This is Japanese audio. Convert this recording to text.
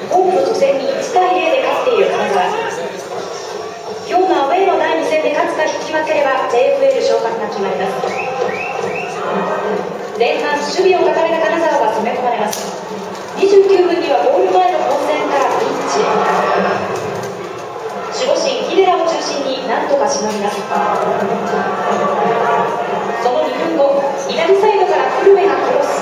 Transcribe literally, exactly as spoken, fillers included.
ホームの初戦にいちたいゼロで勝っている金沢。今日のアウェーのだいに戦で勝つか引き分ければ ジェイエフエル 昇格が決まります。前半守備を固めた金沢は攻め込まれます。にじゅうきゅうふんにはゴール前の混戦からピンチ。守護神ヒデラを中心に何とかしのぎます。そのにふんご、左サイドから久留米がクロス。